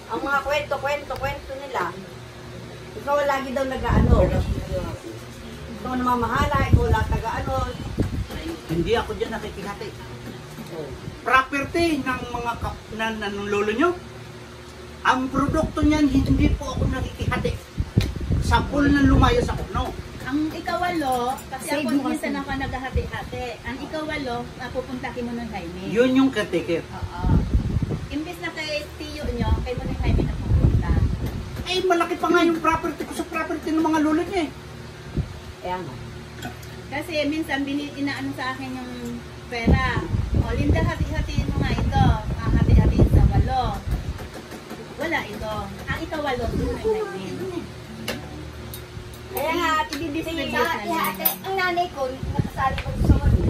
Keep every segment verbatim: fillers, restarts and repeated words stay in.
Ang mga kwento, kwento, kwento nila. Ikaw lagi daw nag-ano. Ikaw namamahala, ikaw lang taga-ano. Hindi ako dyan nakikihati. Property ng mga kap na, na, ng lolo nyo. Ang produkto niyan, hindi po ako nakikihati. Sa pool na lumayo sa kuno. Ang ikawalo, kasi Save ako mo minsan kasi. ako naghahati-hati. Ang ikawalo, pupuntakin mo ng Jaime. Yun yung caretaker. Oo. Imbis na kay tiyo nyo, kay mo ng Jaime na pupunta. Eh, malaki pa nga yung property ko sa property ng mga lolo niya eh. Kaya nga. Kasi minsan bini inaano sa akin yung pera. O, Linda, hati-hatiin mo nga ito. Ah, hati-hatiin sa walo. Wala ito. Ang ikawalo, doon ng Jaime. Kaya nga, i-distribute na Ate, niya. ang nanay ko, nakasali ko sa mga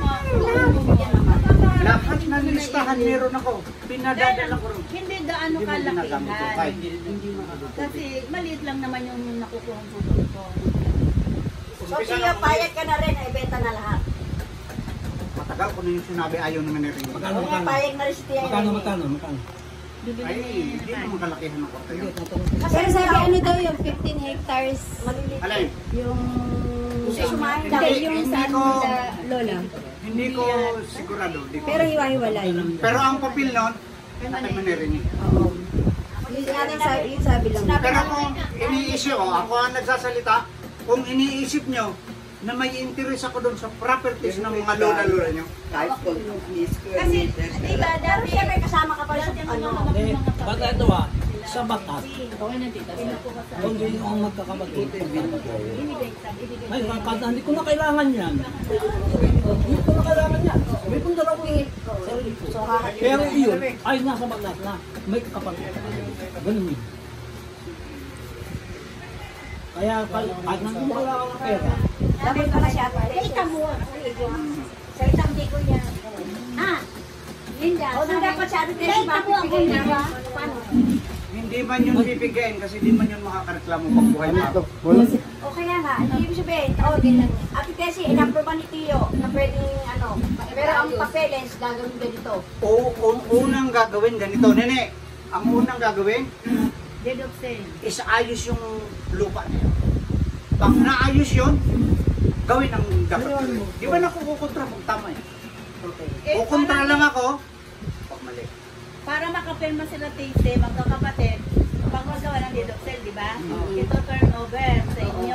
Lahat na nilistahan meron ako. Pinadadala ko rin. Hindi gaano Hindi mo ginagamit ko. kalakihan. Kahit hindi, hindi makagawa. Kasi maliit lang naman yung nakukuha ng putol ko. So, tiyo, payag ka na rin, ibenta na lahat. Matagal ko na yung sinabi ayaw naman na rin. Magkano, Kaya magkano? payag na rin si Tiya. Magkano, magkano, magkano? Bibili Ay, niya hindi naman kalakihan ng kwarta yun. Pero sabi ano daw yung fifteen hectares Maliliit. Alay, yung... Kasi sumahin Hindi, lang. yung Hindi sa ano ko- nila Lola. hindi ko sigurado. Hindi ko. Pero hiwa-hiwalay. Pero ang papel nun, natin man rin eh. Oo. Yung yung sabi, yung sabi lang. Pero kung iniisip ko, ako ang nagsasalita, kung iniisip nyo na may interest ako doon sa properties ng mga lola-lola nyo, Kasi, di ba, Pero dati, siyempre kasama ka pa rin sa dati ang ano. mga Eh, mga papel. baka ito ah, sa batas, Okay na dito. Pinukuha sa kung hindi ako magkakamagkit, Ibigay sa, ibigay ay, kapag hindi ko na kailangan yan. Hindi ko na kailangan yan. May pundar ako eh. Sarili ko. Pero iyon, ay nasa batas na, may kapatid. Ganun yun. Kaya, kahit nang kumula ako ng pera, Dapat pala siya. Kita mo. Sa isang di ko yan. Ah! Linda. O, doon dapat siya. Ate Tessie, Kita mo ang bakit bigay kuya. niya? Paano? hindi man yun bibigayin kasi di man yun makakareklamo pag buhay pa. O kaya nga, ano ibig sabihin? O, Ate Tessie, in-approve ba ni Tiyo na pwedeng ano, pero ang papeles gagawin ganito. O, un unang gagawin ganito, nene, ang unang gagawin, Dedopsin. is ayos yung lupa niya. Pag naayos yun, gawin ang dapat gawin. Di ba nakukukontra kung tama eh? Eh, Kukontra para- lang ako, pag mali. Para makapirma sila tise, magkakapatid, pag magawa ng dedopsil, di ba? Ito turnover sa inyo.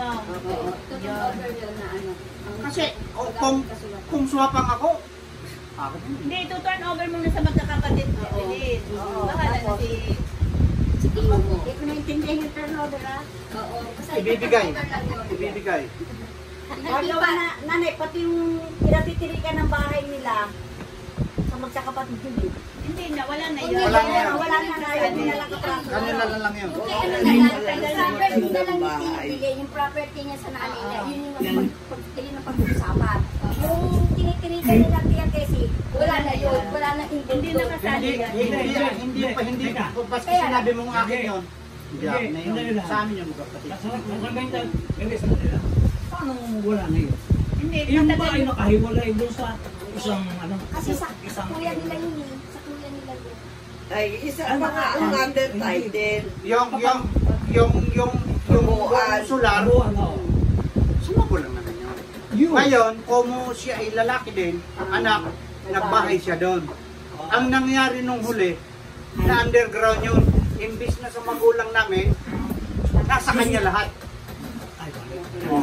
Yun. Kasi o, kung, kung swapang ako, ako din. Hindi, ito turnover muna sa magkakapatid. Bilis. Bahala na si... Hindi ko naintindihan yung turnover ah. Oo. Ibibigay. Ibibigay. Gagawa na, nanay, pati yung pinatitirikan ng bahay nila sa magkakapatid yun eh. Hindi na, wala na yun. Wala na yun. Wala na na yun, nilalang kapraso. Kanila lang lang yun. Okay, ano na lang, property na lang yung tinibigay, yung property niya sa nanay niya, yun yung pagtigil ng pag-uusapan. Yung tinitirikan nila Tia Tessie, wala na yun, wala na Hindi indulto. nakasali Hindi, yan. hindi, hindi, pa, hindi, kung basta sinabi mong akin yun, hindi akin na yun. Sa amin yung magkapatid. nasa ganyan, hindi sa kanila. Paano wala na yun? Hindi, Yung ba matagal ay nakahiwalay doon sa isang ano? Kasi sa, sa isang kuya nila yun eh, sa kuya nila yun. Ay, isa pa nga ang under title. Yung, yung, yung, yung, yung, Buwan. yung solar, Abuan, oo. sumagulang naman yun. Yun. Ngayon, kung siya ay lalaki din, anak, nagbahay siya doon. Ang nangyari nung huli, na underground yun, imbis na sa magulang namin, nasa kanya lahat. Ay, Oh.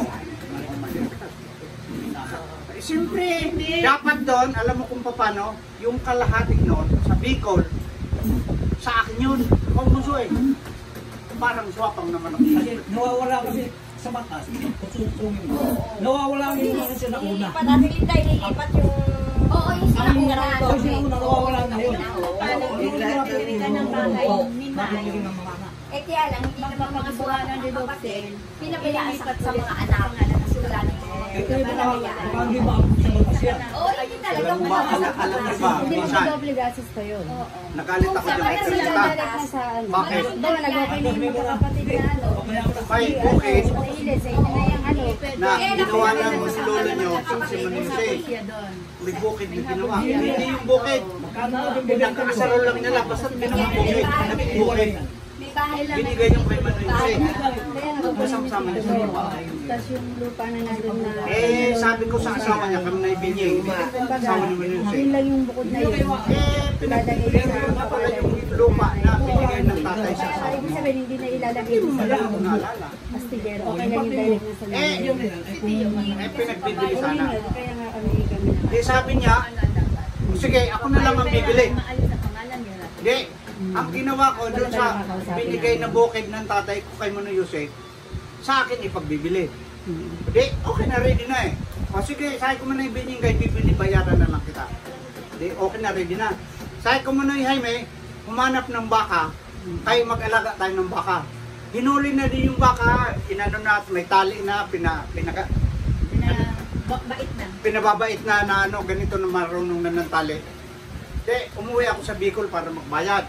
Eh, Siyempre, dapat doon, alam mo kung paano, yung kalahati noon, sa Bicol, sa akin yun, kung gusto eh. Parang swapang naman ako. Kasi nawawala kasi sa batas, kusungin mo. Nawawala ang yung kasi na una. Ilipat, Ate Linda, ililipat yung... Oo, yung sila Ang kuya. kasi na una, nawawala na yun. Paano tinitirikan ng bahay ni May? Eh kaya lang, hindi naman mga Magpapagawa ng kapatid, dedopsil. pinabayaan sa, sa mga anak. Kasi wala na yun. Ito yung mga, baka hindi ba ako sa batas yan? Oo, hindi talaga Alam mo kung ba, ano. ala- alam mo ba, Hindi minsan, magdodoble gastos pa yun. nagalit ako dyan kay Teresita. Direct na sa ano. Bakit? Doon nag-open yung magkakapatid na ano. Kay Bukid, Sa ilis, sa inyo na yung ano. na ginawa ng lolo nyo, si Manuse. Siya doon. May bukid na ginawa. Hindi yung bukid. Pinagkakasaro lang nila, basta ginawa bukid. Naging bukid. May bahay lang. Binigay yung kay Manuse. Kasama-sama niya sa lupa. Tapos yung lupa na nandun na. Eh, sabi ko sa asawa niya, kami na ibigay. Asawa ni Manuse. Yun lang yung bukod na yun. Eh, pinag-ibigay ko na pala yung lupa na binigay ng tatay sa asawa Ibig mo. sabihin, hindi na ilalagay Hindi mo sa na ako naalala. astillero. Okay lang yung direct na sa Eh, lupa. eh, pinagbibili sana. Kaya nga kami kami na. Eh, sabi niya, sige, ako na lang ang bibili. Maalis sa pangalan niya. Hindi. Ang ginawa ko doon sa binigay na bukid ng tatay ko kay Mano Jose, sa akin ipagbibili. Hindi, okay na, ready na eh. O sige, sabi ko man na ibinigay, bibili, bayaran na lang kita. Hindi, okay na, ready na. Sabi ko man na Jaime, humanap ng baka, tayo mag-alaga tayo ng baka. Hinuli na din yung baka, inano na, may tali na, pina, pinaga, Ba- Bait na. pinababait na na ano, ganito na marunong na ng tali. Hindi, umuwi ako sa Bicol para magbayad.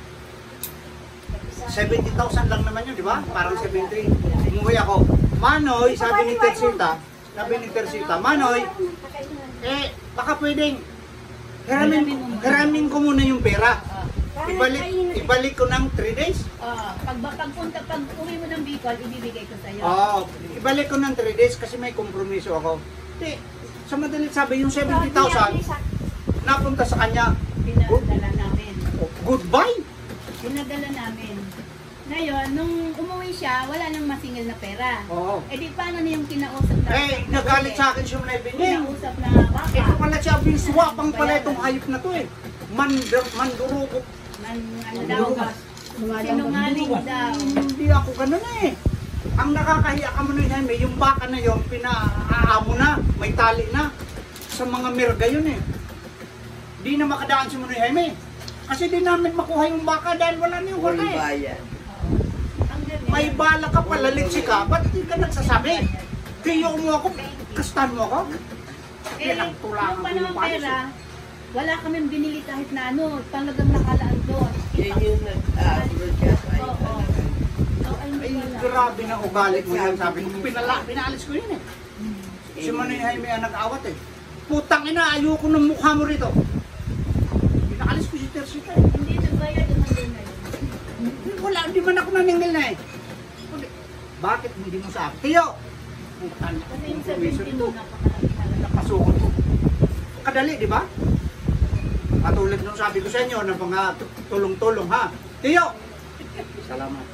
seventy thousand lang naman yun, di ba? Parang seventy. Umuwi ako. Manoy, sabi ni Teresita, sabi ni Teresita, Manoy, eh, baka pwedeng hiramin, hiramin ko muna yung pera. Ibalik, ibalik ko ng three days. Ah, pag pagpunta pag uwi mo ng Bicol, ibibigay ko sa iyo. Oo, ibalik ko ng three days kasi may kompromiso ako. Hindi, sa madalit sabi, yung seventy thousand, napunta sa kanya. Pinadala namin. Goodbye! Pinadala namin. Ngayon, nung umuwi siya, wala nang masingil na pera. Oo. Eh di paano na yung kinausap na? Eh, nagalit sa akin siya na ibinig. Kinausap na baka. Ito pala siya, biswapang pala itong hayop na to eh. Mandur, mandurugo. Man, ano daw, sinungaling daw. Hindi ako ganun eh. Ang nakakahiya ka mo na Jaime, yung baka na yun, pinaamo na, may tali na. Sa mga merga yun eh. Di na makadaan si Manoy Jaime. Kasi di namin makuha yung baka dahil wala na yung wala Walang eh. bayan. Ang galing. May bala ka pala, litsi ka, ba't hindi ka nagsasabi? Tiyo mo ako, kastan mo ako. Eh, Pinagtulangan yung ko panahon yung palis. pera, wala kami binili kahit na ano, talagang nakalaan doon. Yun yung nag-abroad siya sa Oo. So, ay, Ay, wala. grabe na ugali mo yan, sabi ko. Pinala, pinalis ko yun eh. Si Manoy Jaime ang nag-awat eh. Putang ina, ayoko ng mukha mo rito. Pinakalis ko si Teresita eh. Hindi nagbayad naman din na yun. Wala, hindi man ako naningil na eh. Kundi, bakit hindi mo sa akin? Tiyo! Putan niya. Kasi yung Kompromiso seventeen nito. mo napakalaki na. Napasukot ko. Kadali, di ba? Katulad nung sabi ko sa inyo ng mga tu- tulong-tulong ha. Tiyo! Salamat.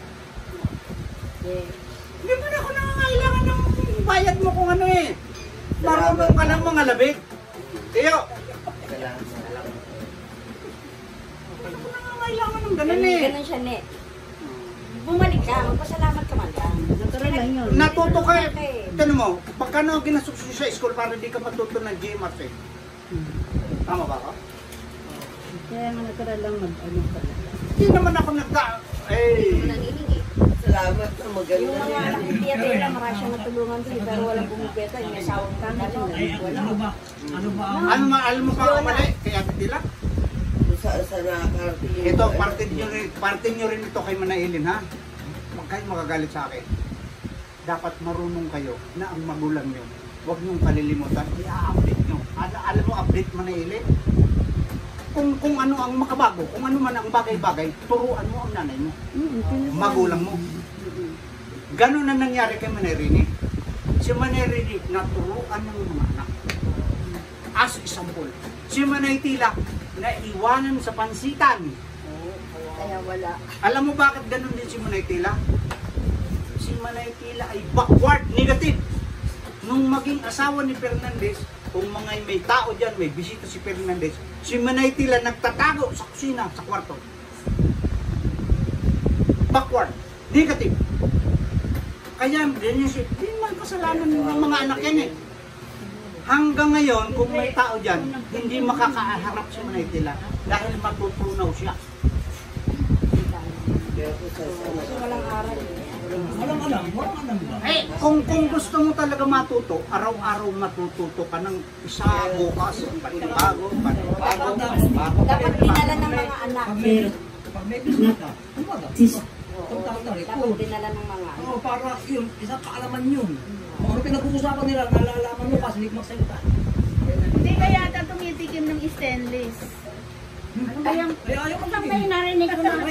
Hindi mo na ako nangangailangan ng bayad mo kung ano eh. Marunong ka ng mga labig. Tiyo! Hindi mo nangangailangan ng ganun eh. Ganun siya, ne. Bumalik ka, magpasalamat ka man lang. Natural lang yun. Natuto ka eh. Tanong mo, pagka na ginasukso sa school para hindi ka matuto ng G M R C. Tama ba ako? Kaya nga natural lang mag-ano ka. Hindi naman ako nagka... Eh, Nangihingi. Salamat na maganda Yung mga yan. nakikitira, marami siyang natulungan din, pero walang bumibeta. Yung asawang kami doon. Wala. Ano ba? Ano ba ang... ano ma, alam mo pa ako mali? Kaya tila. Kung saan sa nakakarating yung- Ito, parte nyo rin, parte nyo rin ito kay Manailin ha. Huwag kayo magagalit sa akin. Dapat marunong kayo na ang magulang nyo. Huwag nyong kalilimutan. I-update nyo. Al alam mo, update Manailin? Kung, kung ano ang makabago, kung ano man ang bagay-bagay, turuan mo ang nanay mo. Magulang mo. Ganon na nangyari kay Manay Si Manay naturuan ng mga anak. As example, si Manay Tila naiwanan sa pansitan. Kaya wala. Alam mo bakit ganon din si Manay Tila? Si Manay Tila ay backward, negative. Nung maging asawa ni Fernandez, kung mga may tao dyan, may bisita si Fernandez, si Manay Tila nagtatago sa kusina, sa kwarto. Backward, negative. Kaya, ganyan si, di man kasalanan ng mga anak yan eh. Hanggang ngayon, kung may tao dyan, hindi makakaharap si Manay Tila dahil matutunaw siya. Kaya kung saan sa Kasi walang aral. Walang alam, walang alam ba? Eh, kung kung gusto mo talaga matuto, araw-araw matututo ka ng isa, bukas, panibago, panibago, bago. Dapat dinala ng mga anak. Pag may, pag may business ka, kumbaga, punta ka na Dapat report. dinala ng mga anak. Oo, para yun, isang kaalaman yun. Kung ano pinag-uusapan nila, nalalaman mo kasi hindi magsalita. Hindi kaya ata tumitikim ng stainless. Ano ba yung Eh, ayaw mo Ang may narinig ko na.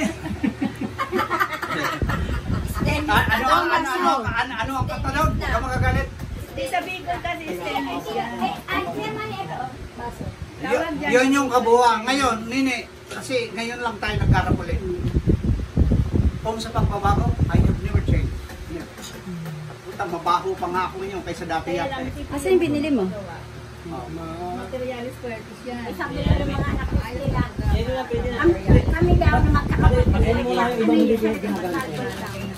Ah, ano, ano, ano, ano, ano, ano ang katanong? Huwag ka magagalit. Di sa Bicol kasi stainless yan. Eh, ay, siya man ito. Baso. Y- yun yung kabuuan. Ngayon, Nini, kasi ngayon lang tayo nagkarap ulit. Kung sa pagbabago, I have never changed. Yeah. Puta, mabaho pa nga ako ngayon kaysa dati Kaya yata. lang, eh. Asa yung binili mo? Oh. materialis purpose yan. Ay, sabi ko ng mga anak ko sila. Pwede na, pwede na. Kami daw na magkakapatid. Ano mo lang yung ibang bibig na ginagamit.